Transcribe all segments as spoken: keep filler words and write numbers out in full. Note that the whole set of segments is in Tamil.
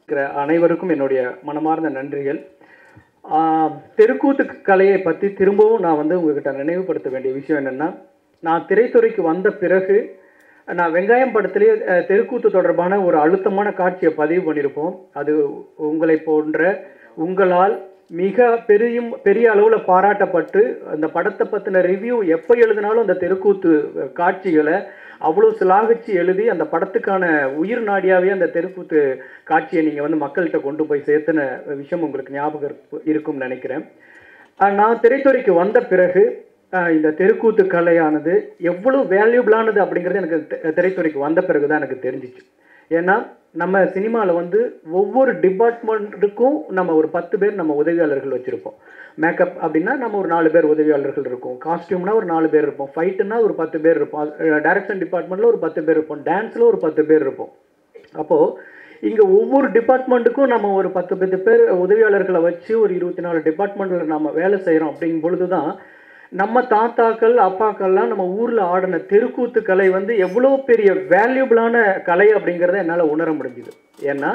அனைவருக்கும் என்னுடைய மனமார்ந்த நன்றிகள். தெருக்கூத்து கலையை பற்றி திரும்பவும் நான் வந்து உங்ககிட்ட நினைவுபடுத்த வேண்டிய விஷயம் என்னென்னா, நான் திரைத்துறைக்கு வந்த பிறகு நான் வெங்காயம் படத்திலே தெருக்கூத்து தொடர்பான ஒரு அழுத்தமான காட்சியை பதிவு பண்ணியிருப்போம். அது உங்களை போன்ற உங்களால் மிக பெரியும் பெரிய அளவில் பாராட்டப்பட்டு அந்த படத்தை பற்றின ரிவ்யூ எப்போ எழுதினாலும் அந்த தெருக்கூத்து காட்சிகளை அவ்வளோ சிலாகிச்சு எழுதி அந்த படத்துக்கான உயிர் நாடியாகவே அந்த தெருக்கூத்து காட்சியை நீங்கள் வந்து மக்கள்கிட்ட கொண்டு போய் சேர்த்துன விஷயம் உங்களுக்கு ஞாபகம் இருக்கும்னு நினைக்கிறேன். நான் திரைத்துறைக்கு வந்த பிறகு இந்த தெருக்கூத்து கலையானது எவ்வளோ வேல்யூபிளானது அப்படிங்கிறது எனக்கு திரைத்துறைக்கு வந்த பிறகு தான் எனக்கு தெரிஞ்சிச்சு. ஏன்னா நம்ம சினிமாவில் வந்து ஒவ்வொரு டிபார்ட்மெண்ட்டுக்கும் நம்ம ஒரு பத்து பேர் நம்ம உதவியாளர்கள் வச்சுருப்போம். மேக்கப் அப்படின்னா நம்ம ஒரு நாலு பேர் உதவியாளர்கள் இருக்கும், காஸ்டியூம்னா ஒரு நாலு பேர் இருப்போம், ஃபைட்டுன்னா ஒரு பத்து பேர் இருப்போம், டைரக்ஷன் டிபார்ட்மெண்ட்டில் ஒரு பத்து பேர் இருப்போம், டான்ஸில் ஒரு பத்து பேர் இருப்போம். அப்போது இங்கே ஒவ்வொரு டிபார்ட்மெண்ட்டுக்கும் நம்ம ஒரு பத்து பத்து பேர் உதவியாளர்களை வச்சு ஒரு இருபத்தி நாலு டிபார்ட்மெண்ட்டில் நம்ம வேலை செய்கிறோம். அப்படிங்கும் பொழுது தான் நம்ம தாத்தாக்கள் அப்பாக்கள்லாம் நம்ம ஊரில் ஆடின தெருக்கூத்து கலை வந்து எவ்வளோ பெரிய வேல்யூபிளான கலை அப்படிங்கிறத என்னால் உணர முடிஞ்சுது. ஏன்னா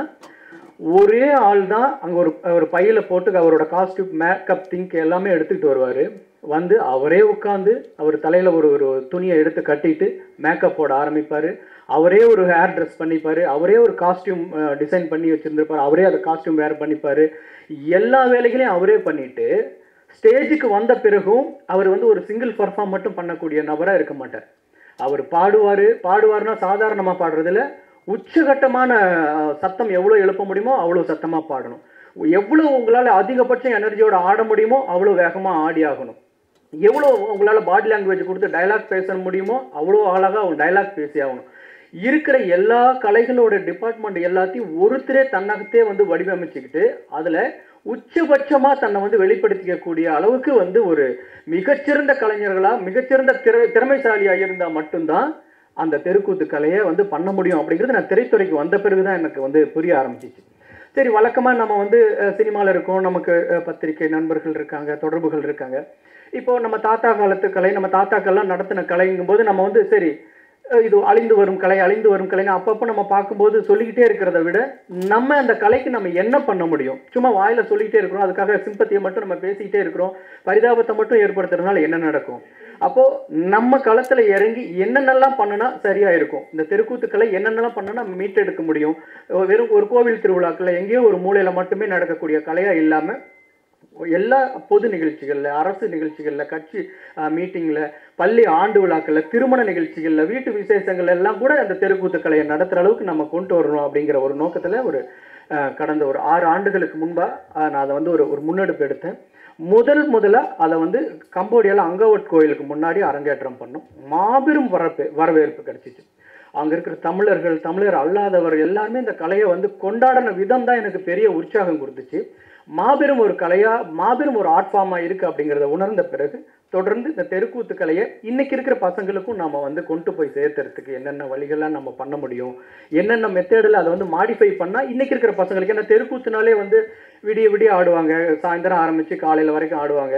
ஒரே ஆள் தான் அங்கே ஒரு ஒரு பையில் போட்டு அவரோட காஸ்டியூம் மேக்கப் திங்க் எல்லாமே எடுத்துக்கிட்டு வருவார். வந்து அவரே உட்காந்து அவர் தலையில் ஒரு ஒரு துணியை எடுத்து கட்டிட்டு மேக்கப் போட ஆரம்பிப்பார். அவரே ஒரு ஹேர் ட்ரெஸ் பண்ணிப்பார், அவரே ஒரு காஸ்டியூம் டிசைன் பண்ணி வச்சுருந்துருப்பார், அவரே அதை காஸ்டியூம் வேர் பண்ணிப்பார். எல்லா வேலைகளையும் அவரே பண்ணிவிட்டு ஸ்டேஜுக்கு வந்த பிறகும் அவர் வந்து ஒரு சிங்கிள் பர்ஃபார்ம் மட்டும் பண்ணக்கூடிய நபராக இருக்க மாட்டார். அவர் பாடுவார். பாடுவார்னா சாதாரணமாக பாடுறதில்ல, உச்சகட்டமான சத்தம் எவ்வளோ எழுப்ப முடியுமோ அவ்வளோ சத்தமாக பாடணும். எவ்வளோ உங்களால் அதிகபட்சம் எனர்ஜியோட ஆட முடியுமோ அவ்வளோ வேகமாக ஆடி ஆகணும். எவ்வளோ உங்களால் பாடி லாங்குவேஜ் கொடுத்து டைலாக் பேச முடியுமோ அவ்வளோ அழகாக அவங்க டைலாக் பேசி ஆகணும். இருக்கிற எல்லா கலைகளோட டிபார்ட்மெண்ட் எல்லாத்தையும் ஒருத்தரே தன்னகத்தே வந்து வடிவமைச்சுக்கிட்டு அதில் உச்சபட்சமாக தன்னை வந்து வெளிப்படுத்திக்கக்கூடிய அளவுக்கு வந்து ஒரு மிகச்சிறந்த கலைஞர்களாக மிகச்சிறந்த திற திறமைசாலியாக இருந்தால் மட்டும்தான் அந்த தெருக்கூத்து கலையை வந்து பண்ண முடியும் அப்படிங்கிறது நான் திரைத்துறைக்கு வந்த பிறகு தான் எனக்கு வந்து புரிய ஆரம்பிச்சிச்சு. சரி, வழக்கமாக நம்ம வந்து சினிமாவில் இருக்கோம், நமக்கு பத்திரிகை நண்பர்கள் இருக்காங்க, தொடர்புகள் இருக்காங்க. இப்போது நம்ம தாத்தா காலத்து கலை, நம்ம தாத்தாக்கள்லாம் நடத்தின கலைங்கும் போது நம்ம வந்து சரி இது அழிந்து வரும் கலை அழிந்து வரும் கலைன்னு அப்பப்போ நம்ம பார்க்கும்போது சொல்லிக்கிட்டே இருக்கிறத விட நம்ம அந்த கலைக்கு நம்ம என்ன பண்ண முடியும்? சும்மா வாயில் சொல்லிக்கிட்டே இருக்கிறோம், அதுக்காக சிம்பத்தியை மட்டும் நம்ம பேசிக்கிட்டே இருக்கிறோம், பரிதாபத்தை மட்டும் ஏற்படுத்துறதுனால என்ன நடக்கும்? அப்போது நம்ம களத்தில் இறங்கி என்னென்னலாம் பண்ணுனா சரியாக இருக்கும், இந்த தெருக்கூத்து கலை என்னென்னலாம் பண்ணுனா மீட்டெடுக்க முடியும். வெறும் ஒரு கோவில் திருவிழாக்களில் எங்கேயோ ஒரு மூலையில் மட்டுமே நடக்கக்கூடிய கலையாக இல்லாமல் எல்லா பொது நிகழ்ச்சிகளில், அரசு நிகழ்ச்சிகளில், கட்சி மீட்டிங்கில், பள்ளி ஆண்டு விழாக்களில், திருமண நிகழ்ச்சிகளில், வீட்டு விசேஷங்கள் எல்லாம் கூட அந்த தெருக்கூத்து கலையை நடத்துகிற அளவுக்கு நம்ம கொண்டு வரணும் அப்படிங்கிற ஒரு நோக்கத்தில் ஒரு கடந்த ஒரு ஆறு ஆண்டுகளுக்கு முன்பாக நான் அதை வந்து ஒரு ஒரு முன்னெடுப்பு எடுத்தேன். முதல் முதலாக அதை வந்து கம்போடியாவில் அங்கவட் கோயிலுக்கு முன்னாடி அரங்கேற்றம் பண்ணோம். மாபெரும் வரப்பு வரவேற்பு கிடைச்சிச்சு. அங்கே இருக்கிற தமிழர்கள், தமிழர் அல்லாதவர் எல்லாருமே இந்த கலையை வந்து கொண்டாடின விதம் தான் எனக்கு பெரிய உற்சாகம் கொடுத்துச்சு. மாபெரும் ஒரு கலையாக மாபெரும் ஒரு ஆர்ட் ஃபார்மாக இருக்குது அப்படிங்கிறத உணர்ந்த பிறகு தொடர்ந்து இந்த தெருக்கூத்து கலையை இன்றைக்கி இருக்கிற பசங்களுக்கும் நம்ம வந்து கொண்டு போய் சேர்த்துறதுக்கு என்னென்ன வழிகள்லாம் நம்ம பண்ண முடியும், என்னென்ன மெத்தேடில் அதை வந்து மாடிஃபை பண்ணால் இன்றைக்கி இருக்கிற பசங்களுக்கு. ஏன்னா தெருக்கூத்துனாலே வந்து விடிய விடிய ஆடுவாங்க, சாயந்தரம் ஆரம்பித்து காலையில் வரைக்கும் ஆடுவாங்க.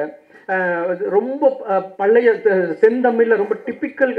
ரொம்ப பழைய செந்தமிழில் ரொம்ப டிப்பிக்கல்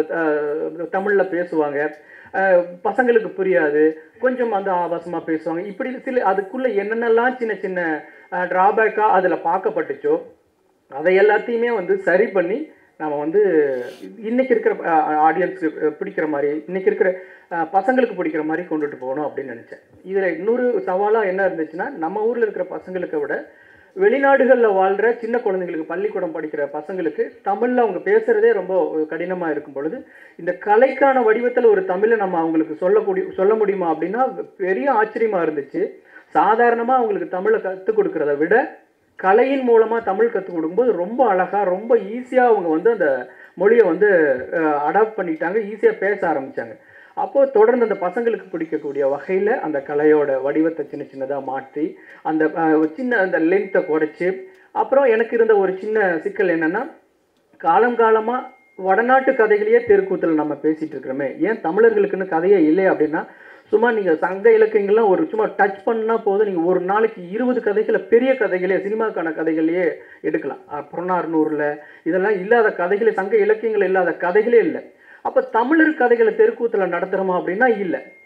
தமிழில் பேசுவாங்க, பசங்களுக்கு புரியாது, கொஞ்சம் வந்து ஆபாசமாக பேசுவாங்க. இப்படி சில அதுக்குள்ளே என்னென்னலாம் சின்ன சின்ன ட்ராபேக்காக அதில் பார்க்கப்பட்டுச்சோ அதை எல்லாத்தையுமே வந்து சரி பண்ணி நம்ம வந்து இன்றைக்கி இருக்கிற ஆடியன்ஸுக்கு பிடிக்கிற மாதிரி, இன்றைக்கி இருக்கிற பசங்களுக்கு பிடிக்கிற மாதிரி கொண்டுட்டு போகணும் அப்படின்னு நினச்சேன். இதில் இன்னொரு சவாலாக என்ன இருந்துச்சுன்னா, நம்ம ஊரில் இருக்கிற பசங்களுக்கு விட வெளிநாடுகளில் வாழ்கிற சின்ன குழந்தைங்களுக்கு, பள்ளிக்கூடம் படிக்கிற பசங்களுக்கு தமிழில் அவங்க பேசுகிறதே ரொம்ப கடினமாக இருக்கும் பொழுது இந்த கலைக்கான வடிவத்தில் ஒரு தமிழை நம்ம அவங்களுக்கு சொல்லக்கூடிய சொல்ல முடியுமா அப்படின்னா பெரிய ஆச்சரியமாக இருந்துச்சு. சாதாரணமாக அவங்களுக்கு தமிழை கற்றுக் கொடுக்குறத விட கலையின் மூலமாக தமிழ் கற்றுக் கொடுக்கும்போது ரொம்ப அழகாக ரொம்ப ஈஸியாக அவங்க வந்து அந்த மொழியை வந்து அடாப்ட் பண்ணிட்டாங்க, ஈஸியாக பேச ஆரம்பித்தாங்க. அப்போது தொடர்ந்து அந்த பசங்களுக்கு பிடிக்கக்கூடிய வகையில் அந்த கலையோட வடிவத்தை சின்ன சின்னதாக மாற்றி அந்த சின்ன அந்த லென்த்தை குறைச்சி, அப்புறம் எனக்கு இருந்த ஒரு சின்ன சிக்கல் என்னென்னா, காலம் காலமாக வடநாட்டு கதைகளையே தெருக்கூத்தில் நம்ம பேசிகிட்டு இருக்கிறோமே, ஏன் தமிழர்களுக்குன்னு கதையே இல்லை அப்படின்னா, சும்மா நீங்கள் சங்க இலக்கியங்கள்லாம் ஒரு சும்மா டச் பண்ணால் போதும், நீங்கள் ஒரு நாளைக்கு இருபது கதைகளை பெரிய கதைகளே சினிமாக்கான கதைகளையே எடுக்கலாம். புறநானூறில் இதெல்லாம் இல்லாத கதைகளே, சங்க இலக்கியங்கள் இல்லாத கதைகளே இல்லை. அப்போ தமிழர் கதைகளை தெருக்கூத்தில் நடத்துகிறோமா அப்படின்னா இல்லை.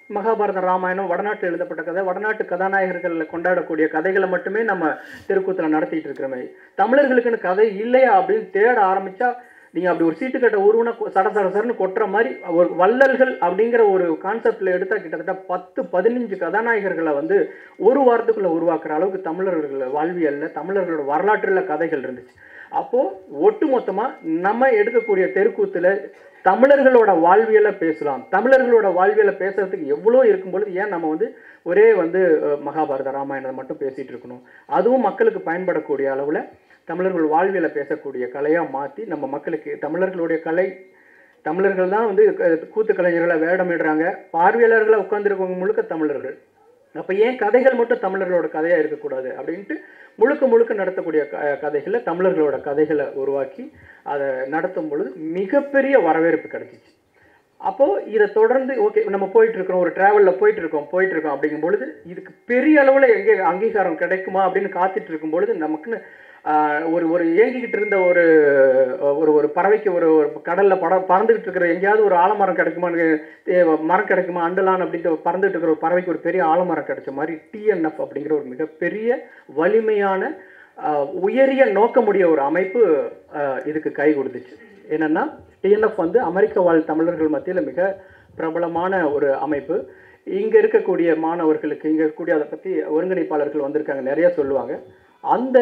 மகாபாரத ராமாயணம் வடநாட்டில் எழுதப்பட்ட கதை, வடநாட்டு கதாநாயகர்களில் கொண்டாடக்கூடிய கதைகளை மட்டுமே நம்ம தெருக்கூத்தில் நடத்திட்டு இருக்கிறோமே. தமிழர்களுக்குன்னு கதை இல்லையா அப்படின்னு தேட ஆரம்பித்தா நீங்கள் அப்படி ஒரு சீட்டுக்கட்டை உருவனை சட சட சடன்னு கொட்டுற மாதிரி ஒரு வள்ளல்கள் அப்படிங்கிற ஒரு கான்செப்டில் எடுத்தால் கிட்டத்தட்ட பத்து பதினஞ்சு கதாநாயகர்களை வந்து ஒரு வாரத்துக்குள்ளே உருவாக்குற அளவுக்கு தமிழர்கள் வாழ்வியலில் தமிழர்களோட வரலாற்றில் கதைகள் இருந்துச்சு. அப்போது ஒட்டு மொத்தமாக நம்ம எடுக்கக்கூடிய தெருக்கூத்தில் தமிழர்களோட வாழ்வியலை பேசலாம். தமிழர்களோட வாழ்வியலை பேசுறதுக்கு எவ்வளோ இருக்கும்பொழுது ஏன் நம்ம வந்து ஒரே வந்து மகாபாரத ராமாயணத்தை மட்டும் பேசிகிட்டு இருக்கணும்? அதுவும் மக்களுக்கு பயன்படக்கூடிய அளவில் தமிழர்கள் வாழ்வியலை பேசக்கூடிய கலையாக மாற்றி நம்ம மக்களுக்கு தமிழர்களுடைய கலை, தமிழர்கள் தான் வந்து கூத்து கலைஞர்களை வேடமிடுறாங்க, பார்வையாளர்களை உட்கார்ந்துருக்கவங்க முழுக்க தமிழர்கள். அப்போ ஏன் கதைகள் மட்டும் தமிழர்களோட கதையாக இருக்கக்கூடாது அப்படின்ட்டு முழுக்க முழுக்க நடத்தக்கூடிய க கதைகளை தமிழர்களோட கதைகளை உருவாக்கி அதை நடத்தும் பொழுது மிகப்பெரிய வரவேற்பு கிடைச்சிச்சு. அப்போது இதை தொடர்ந்து ஓகே நம்ம போயிட்டுருக்கோம், ஒரு ட்ராவலில் போயிட்டுருக்கோம் போயிட்டுருக்கோம் அப்படிங்கும் பொழுது இதுக்கு பெரிய அளவில் எங்கே அங்கீகாரம் கிடைக்குமா அப்படின்னு காத்துட்டு இருக்கும் பொழுது நமக்குன்னு ஒரு ஒரு ஏங்கிக்கிட்டு இருந்த ஒரு ஒரு ஒரு பறவைக்கு ஒரு ஒரு கடலில் பட பறந்துக்கிட்டு இருக்கிற எங்கேயாவது ஒரு ஆலமரம் கிடைக்குமான்னு மரம் கிடைக்குமா அண்டலான் அப்படின்ட்டு பறந்துட்டு இருக்கிற ஒரு பறவைக்கு ஒரு பெரிய ஆலமரம் கிடைச்ச மாதிரி டிஎன்எஃப் அப்படிங்கிற ஒரு மிகப்பெரிய வலிமையான உயரிய நோக்கமுடைய ஒரு அமைப்பு இதுக்கு கை கொடுத்துச்சு. என்னென்னா டிஎன்எஃப் வந்து அமெரிக்க வாழ் தமிழர்கள் மத்தியில் மிக பிரபலமான ஒரு அமைப்பு. இங்கே இருக்கக்கூடிய மாணவர்களுக்கு இங்கே இருக்கக்கூடிய அதை பற்றி ஒருங்கிணைப்பாளர்கள் வந்திருக்காங்க, நிறைய சொல்லுவாங்க. அந்த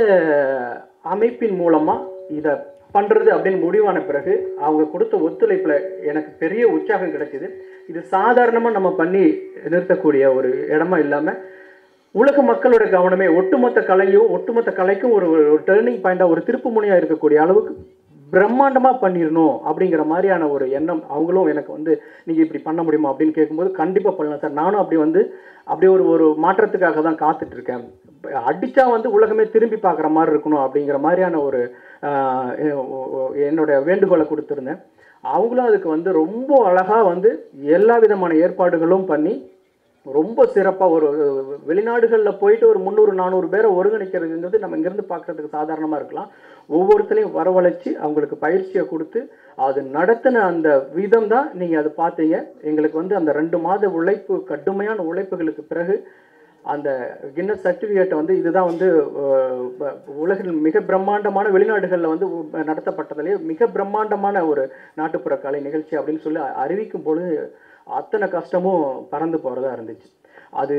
அமைப்பின் மூலமாக இதை பண்ணுறது அப்படின்னு முடிவான பிறகு அவங்க கொடுத்த ஒத்துழைப்பில் எனக்கு பெரிய உற்சாகம் கிடைச்சிது. இது சாதாரணமாக நம்ம பண்ணி நிறுத்தக்கூடிய ஒரு இடமா இல்லாமல் உலக மக்களோட கவனமே ஒட்டுமொத்த கலையும் ஒட்டுமொத்த கலைக்கும் ஒரு ஒரு டேர்னிங் பாயிண்டாக ஒரு திருப்பு முனையாக இருக்கக்கூடிய அளவுக்கு பிரம்மாண்டமாக பண்ணிடணும் அப்படிங்கிற மாதிரியான ஒரு எண்ணம் அவங்களும் எனக்கு வந்து நீங்கள் இப்படி பண்ண முடியுமா அப்படின்னு கேட்கும்போது கண்டிப்பாக பண்ணலாம் சார், நானும் அப்படி வந்து அப்படி ஒரு ஒரு மாற்றத்துக்காக தான் காத்துட்ருக்கேன், அடித்தா வந்து உலகமே திரும்பி பார்க்குற மாதிரி இருக்கணும் அப்படிங்கிற மாதிரியான ஒரு என்னோட வேண்டுகோளை கொடுத்துருந்தேன். அவங்களும் அதுக்கு வந்து ரொம்ப அழகாக வந்து எல்லா விதமான ஏற்பாடுகளும் பண்ணி ரொம்ப சிறப்பாக ஒரு வெளிநாடுகளில் போயிட்டு ஒரு முந்நூறு நானூறு பேரை ஒருங்கிணைக்கிறதுங்கிறது நம்ம இங்கேருந்து பார்க்குறதுக்கு சாதாரணமாக இருக்கலாம். ஒவ்வொருத்தரையும் வரவழைச்சி அவங்களுக்கு பயிற்சியை கொடுத்து அது நடத்தின அந்த விதம் தான் நீங்கள் அதை பார்த்தீங்க. எங்களுக்கு வந்து அந்த ரெண்டு மாத உழைப்பு கடுமையான உழைப்புகளுக்கு பிறகு அந்த கின்னஸ் சர்டிஃபிகேட்டை வந்து இதுதான் வந்து உலகில் மிக பிரம்மாண்டமான வெளிநாடுகளில் வந்து நடத்தப்பட்டதிலேயே மிக பிரம்மாண்டமான ஒரு நாட்டுப்புற கலை நிகழ்ச்சி அப்படின்னு சொல்லி அறிவிக்கும் பொழுது அத்தனை கஷ்டமும் பறந்து போகிறதா இருந்துச்சு. அது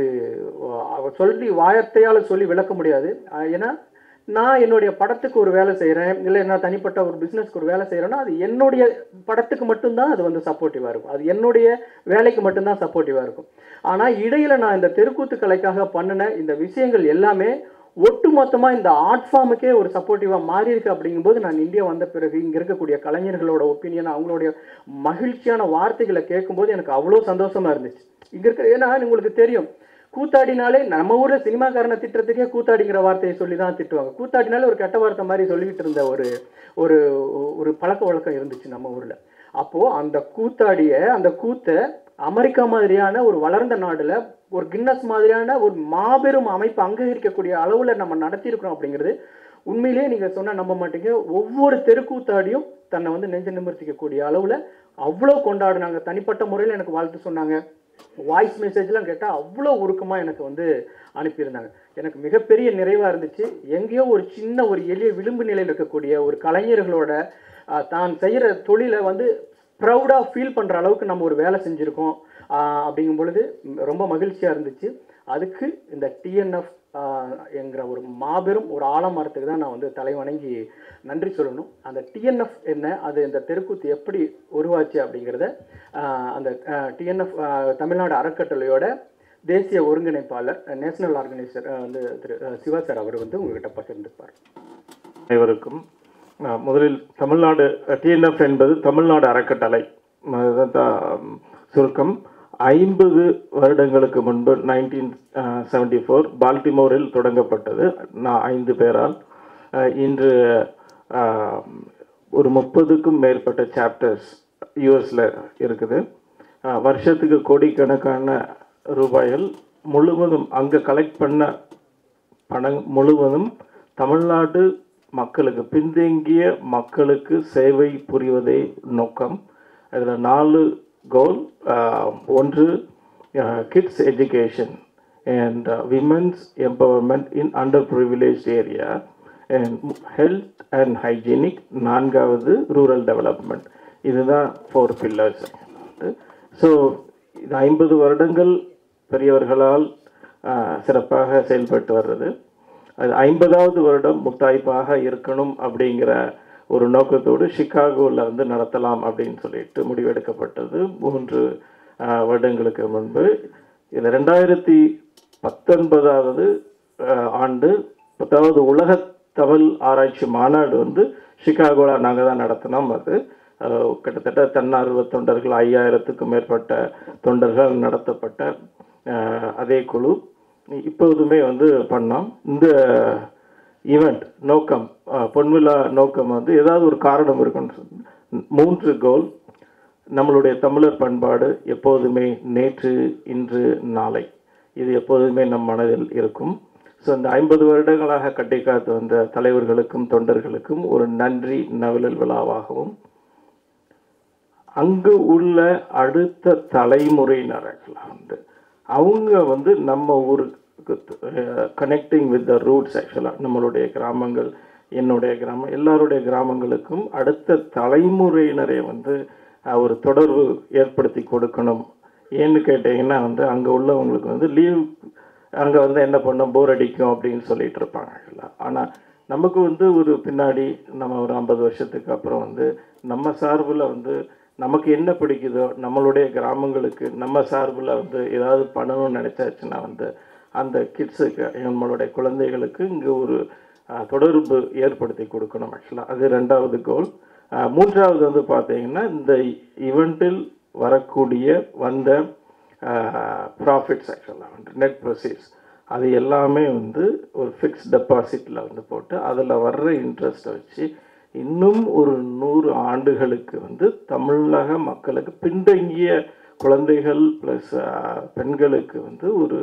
சொல்லி வார்த்தையால் சொல்லி விளக்க முடியாது. ஏன்னா நான் என்னுடைய படத்துக்கு ஒரு வேலை செய்கிறேன், இல்லை நான் தனிப்பட்ட ஒரு பிஸ்னஸ்க்கு ஒரு வேலை செய்கிறேன்னா அது என்னுடைய படத்துக்கு மட்டும்தான் அது வந்து சப்போர்ட்டிவாக இருக்கும், அது என்னுடைய வேலைக்கு மட்டும்தான் சப்போர்ட்டிவாக இருக்கும். ஆனால் இடையில் நான் இந்த தெருக்கூத்து கலைக்காக பண்ணின இந்த விஷயங்கள் எல்லாமே ஒட்டு மொத்தமாக இந்த ஆர்ட் ஃபார்முக்கே ஒரு சப்போர்ட்டிவாக மாறி இருக்கு. அப்படிங்கும்போது நான் இந்தியா வந்த பிறகு இங்கே இருக்கக்கூடிய கலைஞர்களோட ஒப்பீனியன் அவங்களுடைய மகிழ்ச்சியான வார்த்தைகளை கேட்கும்போது எனக்கு அவ்வளோ சந்தோஷமாக இருந்துச்சு. இங்கே இருக்கிற ஏன்னா உங்களுக்கு தெரியும் கூத்தாடினாலே நம்ம ஊரில் சினிமாக்காரனை திட்டுறதுக்கே கூத்தாடிங்கிற வார்த்தையை சொல்லி தான் திட்டுவாங்க. கூத்தாடினாலே ஒரு கெட்ட வார்த்தை மாதிரி சொல்லிக்கிட்டு இருந்த ஒரு ஒரு ஒரு பழக்க வழக்கம் இருந்துச்சு நம்ம ஊரில். அப்போது அந்த கூத்தாடிய அந்த கூத்தை அமெரிக்கா மாதிரியான ஒரு வளர்ந்த நாடுல ஒரு கின்னஸ் மாதிரியான ஒரு மாபெரும் அமைப்பு அங்கீகரிக்கக்கூடிய அளவில் நம்ம நடத்தியிருக்கிறோம் அப்படிங்கிறது உண்மையிலேயே நீங்கள் சொன்னால் நம்ப மாட்டீங்க. ஒவ்வொரு தெருக்கூத்தாடியும் தன்னை வந்து நெஞ்ச நிமிர்த்திக்கக்கூடிய அளவில் அவ்வளோ கொண்டாடினாங்க. தனிப்பட்ட முறையில் எனக்கு வாழ்த்து சொன்னாங்க, வாய்ஸ் மெசேஜ்லாம் கேட்டால் அவ்வளோ உருக்கமாக எனக்கு வந்து அனுப்பியிருந்தாங்க. எனக்கு மிகப்பெரிய நிறைவாக இருந்துச்சு. எங்கேயோ ஒரு சின்ன ஒரு எளிய விளிம்பு நிலையில் இருக்கக்கூடிய ஒரு கலைஞர்களோட தான் செய்கிற தொழிலை வந்து ப்ரௌடாக ஃபீல் பண்ணுற அளவுக்கு நம்ம ஒரு வேலை செஞ்சுருக்கோம் அப்படிங்கும் பொழுது ரொம்ப மகிழ்ச்சியாக இருந்துச்சு. அதுக்கு இந்த டிஎன்எஃப் என்கிற ஒரு மாபெரும் ஒரு ஆலமரத்துக்கு தான் நான் வந்து தலைவணங்கி நன்றி சொல்லணும். அந்த டிஎன்எஃப் என்ன, அது இந்த தெருக்கூத்து எப்படி உருவாச்சு அப்படிங்கிறத அந்த டிஎன்எஃப் தமிழ்நாடு அறக்கட்டளையோட தேசிய ஒருங்கிணைப்பாளர் நேஷனல் ஆர்கனைசர் வந்து திரு சிவா சார் அவர் வந்து உங்ககிட்ட பகிர்ந்துப்பார். அனைவருக்கும் முதலில் தமிழ்நாடு டிஎன்எஃப் என்பது தமிழ்நாடு அறக்கட்டளை சுருக்கம். ஐம்பது வருடங்களுக்கு முன்பு நைன்டீன் செவன்டி ஃபோர் பால்டிமோரில் தொடங்கப்பட்டது. நான் ஐந்து பேரால் இன்று ஒரு முப்பதுக்கும் மேற்பட்ட சாப்டர்ஸ் யூஎஸில் இருக்குது. வருஷத்துக்கு கோடிக்கணக்கான ரூபாய்கள் முழுவதும் அங்கே கலெக்ட் பண்ண பணம் முழுவதும் தமிழ்நாடு மக்களுக்கு, பின்தங்கிய மக்களுக்கு சேவை புரிவதே நோக்கம். அதில் நாலு கோல். ஒன்று, uh, kids education and uh, women's empowerment in underprivileged area and health and hygienic நான்காவது rural development. இதுதான் ஃபோர் பில்லர்ஸ். ஸோ இது ஐம்பது வருடங்கள் பெரியவர்களால் சிறப்பாக செயல்பட்டு வர்றது. அது ஐம்பதாவது வருடம் முத்தாய்ப்பாக இருக்கணும் அப்படிங்கிற ஒரு நோக்கத்தோடு சிகாகோவில் வந்து நடத்தலாம் அப்படின்னு சொல்லிட்டு முடிவெடுக்கப்பட்டது மூன்று வருடங்களுக்கு முன்பு. இதில் ரெண்டாயிரத்தி பத்தொன்பதாவது ஆண்டு பத்தாவது உலக தமிழ் ஆராய்ச்சி மாநாடு வந்து சிகாகோவில் நாங்கள் தான் நடத்தினோம். அது கிட்டத்தட்ட தன்னார்வ தொண்டர்கள் ஐயாயிரத்துக்கும் மேற்பட்ட தொண்டர்கள் நடத்தப்பட்ட அதே குழு இப்போதுமே வந்து பண்ணோம். இந்த ஈவெண்ட் நோக்கம் பொன்விழா நோக்கம் வந்து ஏதாவது ஒரு காரணம் இருக்குன்னு சொல்லி மூன்று கோல். நம்மளுடைய தமிழர் பண்பாடு எப்போதுமே நேற்று இன்று நாளை இது எப்போதுமே நம் மனதில் இருக்கும். ஸோ இந்த ஐம்பது வருடங்களாக கட்டி காத்து வந்த தலைவர்களுக்கும் தொண்டர்களுக்கும் ஒரு நன்றி நவிழல் விழாவாகவும் அங்கு உள்ள அடுத்த தலைமுறையினர்கள் வந்து அவங்க வந்து நம்ம ஊருக்கு கனெக்டிங் வித் த ரூட்ஸ். ஆக்சுவலாக நம்மளுடைய கிராமங்கள் என்னுடைய கிராமம் எல்லாருடைய கிராமங்களுக்கும் அடுத்த தலைமுறையினரை வந்து ஒரு தொடர்பு ஏற்படுத்தி கொடுக்கணும். ஏன்னு கேட்டிங்கன்னா வந்து அங்கே உள்ளவங்களுக்கு வந்து லீவ் அங்கே வந்து என்ன பண்ணோம் போர் அடிக்கும் அப்படின்னு சொல்லிட்டு இருப்பாங்க. ஆனால் நமக்கு வந்து ஒரு பின்னாடி நம்ம ஒரு ஐம்பது வருஷத்துக்கு அப்புறம் வந்து நம்ம சார்பில் வந்து நமக்கு என்ன பிடிக்குதோ நம்மளுடைய கிராமங்களுக்கு நம்ம சார்பில் வந்து ஏதாவது பண்ணணும்னு நினச்சாச்சுன்னா வந்து அந்த கிட்ஸுக்கு நம்மளுடைய குழந்தைகளுக்கு இங்கே ஒரு தொடர்பு ஏற்படுத்தி கொடுக்கணும். ஆக்சுவலாக அது ரெண்டாவது கோல். மூன்றாவது வந்து பார்த்தீங்கன்னா இந்த ஈவெண்ட்டில் வரக்கூடிய வந்த ப்ராஃபிட்ஸ் ஆக்சுவலாக வந்து நெட் ப்ரொசீட்ஸ் அது எல்லாமே வந்து ஒரு ஃபிக்ஸ் டெபாசிட்டில் வந்து போட்டு அதில் வர்ற இன்ட்ரெஸ்ட்டை வச்சு இன்னும் ஒரு நூறு ஆண்டுகளுக்கு வந்து தமிழக மக்களுக்கு பின்தங்கிய குழந்தைகள் ப்ளஸ் பெண்களுக்கு வந்து ஒரு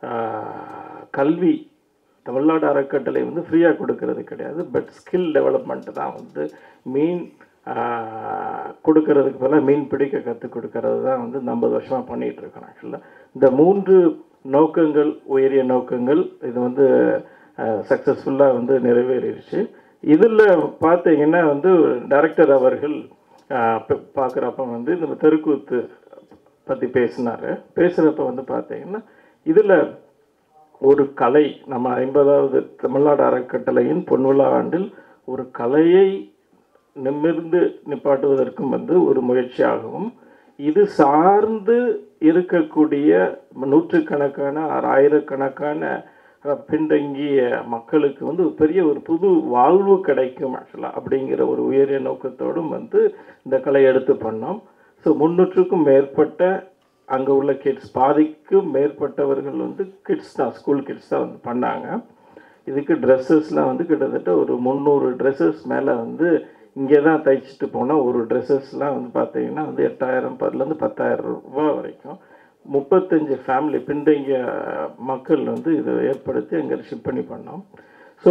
கல்வி தமிழ்நாடு அறக்கட்டளை வந்து ஃப்ரீயாக கொடுக்கறது கிடையாது. பட் ஸ்கில் டெவலப்மெண்ட் தான் வந்து மீன் கொடுக்கறதுக்கு பதிலாக மீன் பிடிக்க கற்றுக் கொடுக்கறது தான் வந்து ஐம்பது வருஷமாக பண்ணிகிட்ருக்கோம். ஆக்சுவலாக இந்த மூன்று நோக்கங்கள் உயரிய நோக்கங்கள் இது வந்து சக்ஸஸ்ஃபுல்லாக வந்து நிறைவேறிடுச்சு. இதில் பார்த்தீங்கன்னா வந்து டைரக்டர் அவர்கள் பார்க்குறப்ப வந்து இந்த தெருக்கூத்து பற்றி பேசினார். பேசுகிறப்ப வந்து பார்த்தீங்கன்னா இதில் ஒரு கலை நம்ம ஐம்பதாவது தமிழ்நாடு அறக்கட்டளையின் பொன்விழா ஆண்டில் ஒரு கலையை நிமிர்ந்து நிப்பாட்டுவதற்கும் வந்து ஒரு முயற்சியாகவும் இது சார்ந்து இருக்கக்கூடிய நூற்றுக்கணக்கான ஆயிரக்கணக்கான பின்தங்கிய மக்களுக்கு வந்து பெரிய ஒரு புது வாழ்வு கிடைக்கும் ஆக்சுவலாக அப்படிங்கிற ஒரு உயரிய நோக்கத்தோடும் வந்து இந்த கலை எடுத்து பண்ணோம். ஸோ முன்னூற்றுக்கும் மேற்பட்ட அங்கே உள்ள கிட்ஸ் பாதிக்கும் மேற்பட்டவர்கள் வந்து கிட்ஸ் தான் ஸ்கூல் கிட்ஸ் தான் வந்து பண்ணாங்க. இதுக்கு ட்ரெஸ்ஸஸ்லாம் வந்து கிட்டத்தட்ட ஒரு முந்நூறு ட்ரெஸ்ஸஸ் மேலே வந்து இங்கே தான் தைச்சிட்டு போனால் ஒரு ட்ரெஸ்ஸஸ்லாம் வந்து பார்த்தீங்கன்னா வந்து எட்டாயிரம் பர்லேருந்து பத்தாயிரம் ரூபா வரைக்கும் முப்பத்தஞ்சு ஃபேமிலி பின்தங்கிய மக்கள் வந்து இதை ஏற்படுத்தி அங்கே ஷிப் பண்ணி பண்ணோம். ஸோ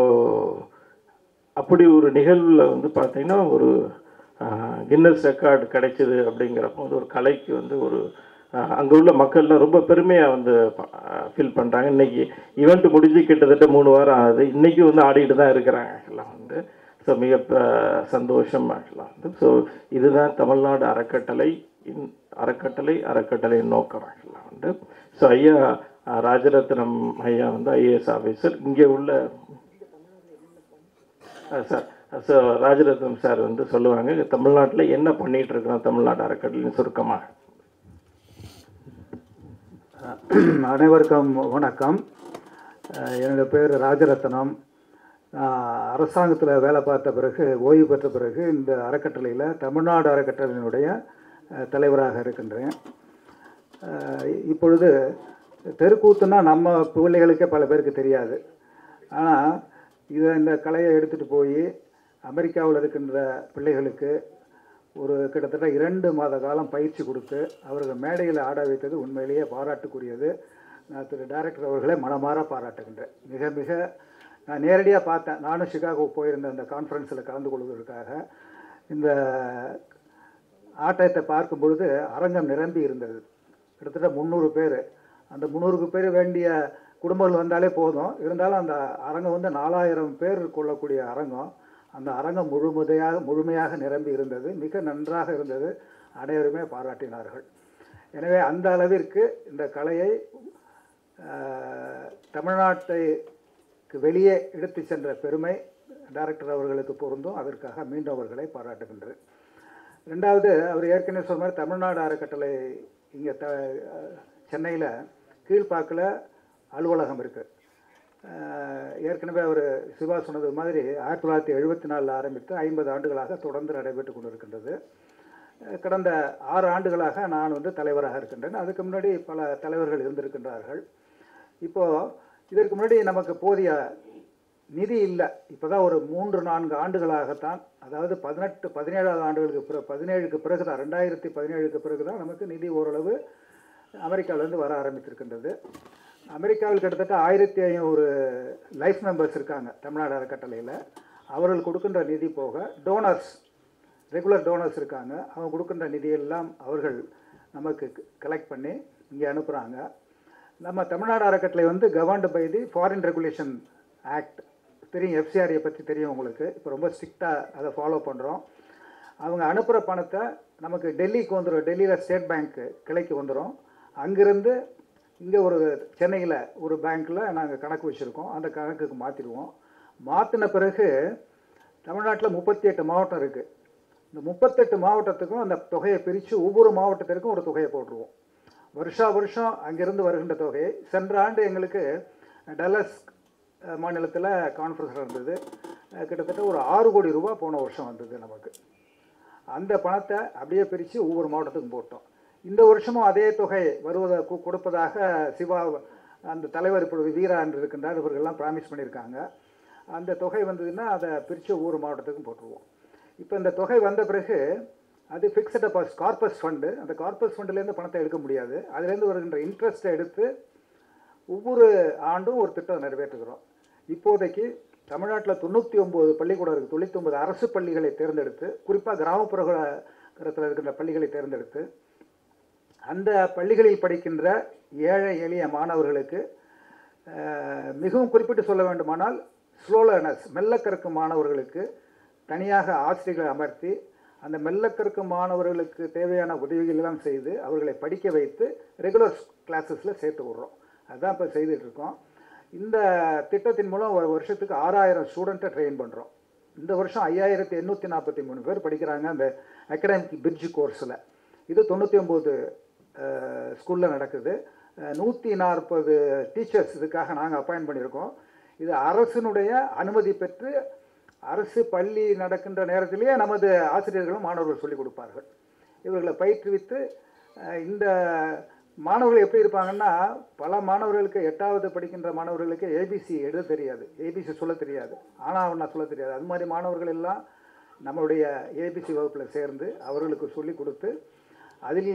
அப்படி ஒரு நிகழ்வில் வந்து பார்த்திங்கன்னா ஒரு கின்னஸ் ரெக்கார்டு கிடைச்சிது அப்படிங்கிறப்போ வந்து ஒரு கலைக்கு வந்து ஒரு அங்கே உள்ள மக்கள்லாம் ரொம்ப பெருமையாக வந்து ஃபீல் பண்ணுறாங்க. இன்றைக்கி ஈவெண்ட்டு முடிஞ்சு கிட்டத்தட்ட மூணு வாரம் ஆகுது. இன்றைக்கி வந்து ஆடிட்டு தான் இருக்கிறாங்க ஆக்சுவலாக வந்து. ஸோ மிக சந்தோஷம் ஆக்சுவலாக வந்து. ஸோ இதுதான் தமிழ்நாடு அறக்கட்டளை அறக்கட்டளை அறக்கட்டளையின் நோக்கம் ஆக்சுவலாக வந்து. ஸோ ஐயா ராஜரத்னம் ஐயா வந்து ஐஏஎஸ் ஆஃபீஸர் இங்கே உள்ள சார் ஸோ ராஜரத்னம் சார் வந்து சொல்லுவாங்க தமிழ்நாட்டில் என்ன பண்ணிகிட்டு இருக்கிறோம் தமிழ்நாடு அறக்கட்டளைன்னு சுருக்கமாக. அனைவருக்கும் வணக்கம். என்னோடய பேர் ராஜரத்னம். அரசாங்கத்தில் வேலை பார்த்த பிறகு ஓய்வு பெற்ற பிறகு இந்த அறக்கட்டளையில் தமிழ்நாடு அறக்கட்டளையினுடைய தலைவராக இருக்கின்றேன். இப்பொழுது தெருக்கூத்துனா நம்ம பிள்ளைகளுக்கே பல பேருக்கு தெரியாது. ஆனால் இதை இந்த கலையை எடுத்துகிட்டு போய் அமெரிக்காவில் இருக்கின்ற பிள்ளைகளுக்கு ஒரு கிட்டத்தட்ட இரண்டு மாத காலம் பயிற்சி கொடுத்து அவர்கள் மேடையில் ஆட வைத்தது உண்மையிலேயே பாராட்டுக்குரியது. நான் திரு டைரக்டர் அவர்களே மனமாற பாராட்டுகின்றேன். மிக மிக நான் நேரடியாக பார்த்தேன். நானும் சிகாகோ போயிருந்த அந்த கான்ஃபரன்ஸில் கலந்து கொள்வதற்காக இந்த ஆட்டத்தை பார்க்கும் பொழுது அரங்கம் நிரம்பி இருந்தது. கிட்டத்தட்ட முந்நூறு பேர். அந்த முந்நூறுக்கு பேர் வேண்டிய குடும்பங்கள் வந்தாலே போதும். இருந்தாலும் அந்த அரங்கம் வந்து நாலாயிரம் பேர் கொள்ளக்கூடிய அரங்கம். அந்த அரங்கம் முழுமுதையாக முழுமையாக நிரம்பி இருந்தது. மிக நன்றாக இருந்தது. அனைவருமே பாராட்டினார்கள். எனவே அந்த அளவிற்கு இந்த கலையை தமிழ்நாட்டுக்கு வெளியே எடுத்து சென்ற பெருமை டைரக்டர் அவர்களுக்கு பொருந்தும். அதற்காக மீண்டும் அவர்களை பாராட்டுகின்றேன். ரெண்டாவது, அவர் ஏற்கனவே சொன்ன மாதிரி தமிழ்நாடு அறக்கட்டளை இங்கே த சென்னையில் கீழ்ப்பாக்கில் அலுவலகம் இருக்குது. ஏற்கனவே அவர் சிவா சொன்னது மாதிரி ஆயிரத்தி தொள்ளாயிரத்தி எழுபத்தி நாலில் ஆரம்பித்து ஐம்பது ஆண்டுகளாக தொடர்ந்து நடைபெற்று கொண்டிருக்கின்றது. கடந்த ஆறு ஆண்டுகளாக நான் வந்து தலைவராக இருக்கின்றேன். அதுக்கு முன்னாடி பல தலைவர்கள் இருந்திருக்கின்றார்கள். இப்போது இதற்கு முன்னாடி நமக்கு போதிய நிதி இல்லை. இப்போ தான் ஒரு மூன்று நான்கு ஆண்டுகளாகத்தான், அதாவது பதினெட்டு பதினேழாவது ஆண்டுகளுக்கு பிற பதினேழுக்கு பிறகு தான் ரெண்டாயிரத்தி பதினேழுக்கு பிறகு தான் நமக்கு நிதி ஓரளவு அமெரிக்காவிலேருந்து வர ஆரம்பித்திருக்கின்றது. அமெரிக்காவில் கிட்டத்தட்ட ஆயிரத்தி ஐநூறு லைஃப் மெம்பர்ஸ் இருக்காங்க தமிழ்நாடு அறக்கட்டளையில். அவர்கள் கொடுக்கின்ற நிதி போக டோனர்ஸ், ரெகுலர் டோனர்ஸ் இருக்காங்க. அவங்க கொடுக்கின்ற நிதியெல்லாம் அவர்கள் நமக்கு கலெக்ட் பண்ணி இங்கே அனுப்புகிறாங்க. நம்ம தமிழ்நாடு அறக்கட்டளை வந்து governed by the foreign regulation act. தெரியும், எஃப்சிஆரியை பற்றி தெரியும் உங்களுக்கு. இப்போ ரொம்ப ஸ்ட்ரிக்டாக அதை ஃபாலோ பண்ணுறோம். அவங்க அனுப்புகிற பணத்தை நமக்கு டெல்லிக்கு வந்துடும். டெல்லியில் ஸ்டேட் பேங்க்கு கிளைக்கு வந்துடும். அங்கேருந்து இங்கே ஒரு சென்னையில் ஒரு பேங்க்கில் நாங்கள் கணக்கு வச்சுருக்கோம். அந்த கணக்குக்கு மாற்றிடுவோம். மாற்றின பிறகு தமிழ்நாட்டில் முப்பத்தி எட்டு மாவட்டம் இருக்குது. இந்த முப்பத்தெட்டு மாவட்டத்துக்கும் அந்த தொகையை பிரித்து ஒவ்வொரு மாவட்டத்திற்கும் ஒரு தொகையை போட்டுருவோம். வருஷா வருஷம் அங்கேருந்து வருகின்ற தொகையை, சென்ற ஆண்டு எங்களுக்கு டல்லஸ் மாநிலத்தில் கான்ஃபரன்ஸ் நடந்தது. கிட்டத்தட்ட ஒரு ஆறு கோடி ரூபா போன வருஷம் வந்தது நமக்கு. அந்த பணத்தை அப்படியே பிரித்து ஒவ்வொரு மாவட்டத்துக்கும் போட்டோம். இந்த வருஷமும் அதே தொகை வருவதை கொடுப்பதாக சிவா அந்த தலைவர் இப்பொழுது வீரா என்று இருக்கின்றார், இவர்கள்லாம் ப்ராமிஸ் பண்ணியிருக்காங்க. அந்த தொகை வந்ததுன்னா அதை பிரித்து ஒவ்வொரு மாவட்டத்துக்கும் போட்டுருவோம். இப்போ இந்த தொகை வந்த பிறகு அது ஃபிக்ஸட் டெபாசிட் கார்பஸ் ஃபண்டு. அந்த கார்பஸ் ஃபண்டுலேருந்து பணத்தை எடுக்க முடியாது. அதுலேருந்து வருகின்ற இன்ட்ரெஸ்ட்டை எடுத்து ஒவ்வொரு ஆண்டும் ஒரு திட்டம் நிறைவேற்றுகிறோம். இப்போதைக்கு தமிழ்நாட்டில் தொண்ணூற்றி ஒம்பது பள்ளிக்கூடம் இருக்குது. தொண்ணூற்றி ஒம்பது அரசு பள்ளிகளை தேர்ந்தெடுத்து, குறிப்பாக கிராமப்புறத்தில் இருக்கின்ற பள்ளிகளை தேர்ந்தெடுத்து, அந்த பள்ளிகளில் படிக்கின்ற ஏழை எளிய மாணவர்களுக்கு மிகவும் குறிப்பிட்டு சொல்ல வேண்டுமானால் ஸ்லோ லேர்னர்ஸ், மெல்ல கற்கும் மாணவர்களுக்கு தனியாக ஆசிரியர்களை அமர்த்தி அந்த மெல்ல கற்கும் மாணவர்களுக்கு தேவையான உதவிகளெல்லாம் செய்து அவர்களை படிக்க வைத்து ரெகுலர் கிளாஸஸில் சேர்த்து விட்றோம். அதுதான் இப்போ செய்துட்ருக்கோம். இந்த திட்டத்தின் மூலம் ஒரு வருஷத்துக்கு ஆறாயிரம் ஸ்டூடெண்ட்டை ட்ரெயின் பண்ணுறோம். இந்த வருஷம் ஐயாயிரத்தி எண்ணூற்றி நாற்பத்தி மூணு பேர் படிக்கிறாங்க அந்த அகாடமிக் பிரிட்ஜ் கோர்ஸில். இது தொண்ணூற்றி ஒம்பது ஸ்கூலில் நடக்குது. நூற்றி நாற்பது டீச்சர்ஸ் இதுக்காக நாங்கள் அப்பாயின்ட் பண்ணியிருக்கோம். இது அரசினுடைய அனுமதி பெற்று அரசு பள்ளி நடக்கின்ற நேரத்திலேயே நமது ஆசிரியர்களும் மாணவர்கள் சொல்லிக் கொடுப்பார்கள். இவர்களை பயிற்றுவித்து இந்த மாணவர்கள் எப்படி இருப்பாங்கன்னா, பல மாணவர்களுக்கு எட்டாவது படிக்கின்ற மாணவர்களுக்கு ஏபிசி எழுத தெரியாது, ஏபிசி சொல்ல தெரியாது, ஆனால் நான் சொல்ல தெரியாது. அது மாதிரி மாணவர்கள் எல்லாம் நம்மளுடைய ஏபிசி வகுப்பில் சேர்ந்து அவர்களுக்கு சொல்லிக் கொடுத்து அதில்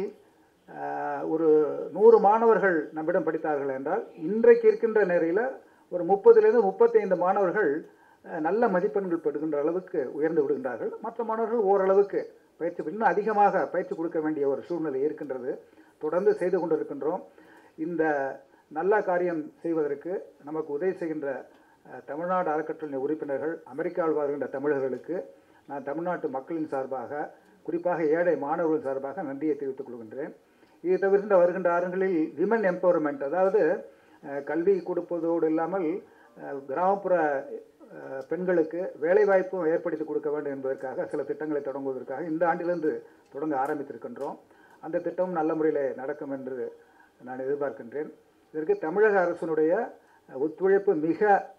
ஒரு நூறு மாணவர்கள் நம்மிடம் படித்தார்கள் என்றால் இன்றைக்கு இருக்கின்ற நேரையில் ஒரு முப்பதுலேருந்து முப்பத்தைந்து மாணவர்கள் நல்ல மதிப்பெண்கள் பெறுகின்ற அளவுக்கு உயர்ந்து விடுகின்றார்கள். மற்ற மாணவர்கள் ஓரளவுக்கு பயிற்சி இன்னும் அதிகமாக பயிற்சி கொடுக்க வேண்டிய ஒரு சூழ்நிலை இருக்கின்றது. தொடர்ந்து செய்து கொண்டிருக்கின்றோம். இந்த நல்ல காரியம் செய்வதற்கு நமக்கு உதவி செய்கின்ற தமிழ்நாடு அறக்கட்டளை உறுப்பினர்கள், அமெரிக்காவில் வருகின்ற தமிழர்களுக்கு நான் தமிழ்நாட்டு மக்களின் சார்பாக, குறிப்பாக ஏழை மாணவர்கள் சார்பாக நன்றியை தெரிவித்துக் கொள்கின்றேன். இது தவிர்த்து வருகின்ற ஆறுகளில் விமன் எம்பவர்மெண்ட், அதாவது கல்வி கொடுப்பதோடு இல்லாமல் கிராமப்புற பெண்களுக்கு வேலைவாய்ப்பும் ஏற்படுத்தி கொடுக்க வேண்டும் என்பதற்காக சில திட்டங்களை தொடங்குவதற்காக இந்த ஆண்டிலிருந்து தொடங்க ஆரம்பித்திருக்கின்றோம். அந்த திட்டம் நல்ல முறையில் நடக்கும் என்று நான் எதிர்பார்க்கின்றேன். இதற்கு தமிழக அரசினுடைய ஒத்துழைப்பு மிக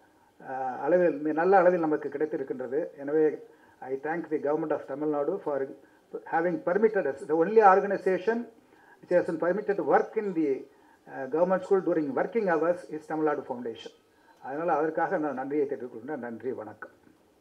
அளவில் நல்ல அளவில் நமக்கு கிடைத்திருக்கின்றது. எனவே I thank the government of Tamil Nadu for having permitted us. The only organization which has been permitted to work in the uh, government school during working hours is Tamil Nadu Foundation. அதனால் அதற்காக நான் நன்றியை தெரிவித்துக்கொள்கிறேன். நன்றி, வணக்கம்.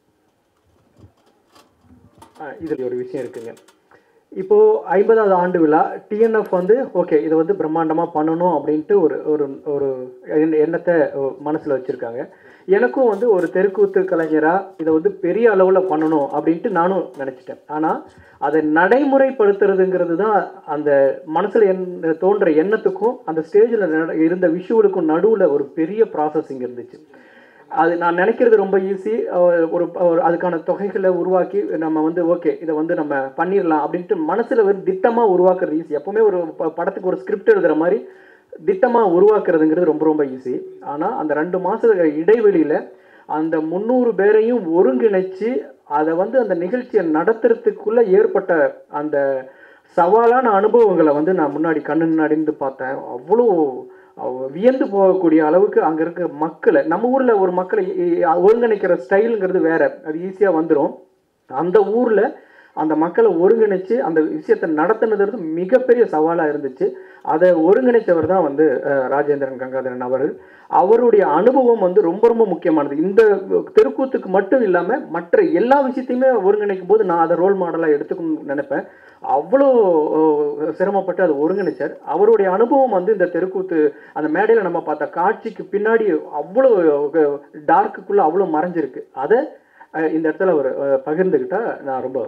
இதில் ஒரு விஷயம் இருக்குங்க. இப்போது ஐம்பதாவது ஆண்டு விழா டிஎன்எஃப் வந்து ஓகே இதை வந்து பிரம்மாண்டமாக பண்ணணும் அப்படின்ட்டு ஒரு ஒரு ஒரு எண்ணத்தை மனசில் வச்சுருக்காங்க. எனக்கும் வந்து ஒரு தெருக்கூத்து கலைஞராக இதை வந்து பெரிய அளவில் பண்ணணும் அப்படின்ட்டு நானும் நினச்சிட்டேன். ஆனால் அதை நடைமுறைப்படுத்துறதுங்கிறது தான் அந்த மனசில் என் தோன்ற எண்ணத்துக்கும் அந்த ஸ்டேஜில் இருந்த விஷுவலுக்கும் நடுவில் ஒரு பெரிய ப்ராசஸிங் இருந்துச்சு. அது நான் நினைக்கிறது ரொம்ப ஈஸி. ஒரு அதுக்கான தொகைகளை உருவாக்கி நம்ம வந்து ஓகே இதை வந்து நம்ம பண்ணிடலாம் அப்படின்ட்டு மனசில் ஒரு திட்டமாக உருவாக்குறது ஈஸி. எப்போவுமே ஒரு படத்துக்கு ஒரு ஸ்கிரிப்ட் எழுதுகிற மாதிரி திட்டமாக உருவாக்குறதுங்கிறது ரொம்ப ரொம்ப ஈஸி. ஆனால் அந்த ரெண்டு மாத இடைவெளியில் அந்த முந்நூறு பேரையும் ஒருங்கிணைச்சு அதை வந்து அந்த நிகழ்ச்சியை நடத்துறதுக்குள்ளே ஏற்பட்ட அந்த சவாலான அனுபவங்களை வந்து நான் முன்னாடி கண்ணு முன்னாடிந்து பார்த்தேன். அவ்வளோ வியந்து போகக்கூடிய அளவுக்கு அங்கே இருக்க மக்களை, நம்ம ஊரில் ஒரு மக்களை ஒருங்கிணைக்கிற ஸ்டைலுங்கிறது வேற, அது ஈஸியாக வந்துடும். அந்த ஊரில் அந்த மக்களை ஒருங்கிணைச்சு அந்த விஷயத்தை நடத்தினது மிகப்பெரிய சவாலாக இருந்துச்சு. அதை ஒருங்கிணைச்சவர் தான் வந்து ராஜேந்திரன் கங்காதரன் அவர்கள். அவருடைய அனுபவம் வந்து ரொம்ப ரொம்ப முக்கியமானது. இந்த தெருக்கூத்துக்கு மட்டும் இல்லாமல் மற்ற எல்லா விஷயத்தையுமே ஒருங்கிணைக்கும் போது நான் அதை ரோல் மாடலாக எடுத்துக்கணும்னு நினைப்பேன். அவ்வளோ சிரமப்பட்டு அதை ஒருங்கிணைச்சார். அவருடைய அனுபவம் வந்து இந்த தெருக்கூத்து அந்த மேடையில் நம்ம பார்த்த காட்சிக்கு பின்னாடி அவ்வளோ டார்க்குக்குள்ளே அவ்வளோ மறைஞ்சிருக்கு. அதை இந்த இடத்துல அவர் பகிர்ந்துக்கிட்டா நான் ரொம்ப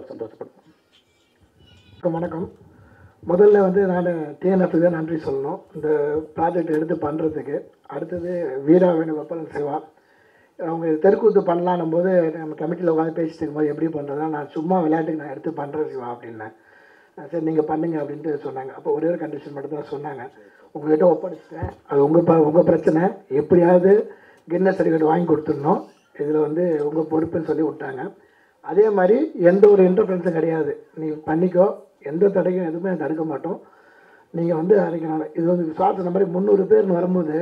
சந்தோஷப்படுவேன். வணக்கம். முதல்ல வந்து நான் டிஎன்எஃப் தான் நன்றி சொல்லணும் இந்த ப்ராஜெக்ட் எடுத்து பண்ணுறதுக்கு. அடுத்தது வீரா வேணுகோபால் சிவா அவங்க தெருக்கூத்து பண்ணலான்னும் போது நம்ம கமிட்டியில் உட்காந்து பேசிட்டு இருக்கும்போது எப்படி பண்ணுறதா, நான் சும்மா விளையாட்டுக்கு நான் எடுத்து பண்ணுறேன் சிவா அப்படின்னேன். சரி நீங்கள் பண்ணுங்க அப்படின்ட்டு சொன்னாங்க. அப்போ ஒரே ஒரு கண்டிஷன் மட்டும் தான் சொன்னாங்க, உங்கள்கிட்ட ஒப்படைச்சிட்டேன், அது உங்கள் ப உங்கள் பிரச்சனை, எப்படியாவது கின்னஸ் சர்டிஃபிகேட் வாங்கி கொடுத்துடணும், இதில் வந்து உங்கள் பொறுப்புன்னு சொல்லி விட்டாங்க. அதே மாதிரி எந்த ஒரு இன்டர்ஃபரன்ஸும் கிடையாது, நீ பண்ணிக்கோ, எந்த தடையும் எதுவுமே தடுக்க மாட்டோம், நீங்கள் வந்து அரைக்கணும். இது வந்து விசுவாசம் மாதிரி முந்நூறு பேர்னு வரும்போது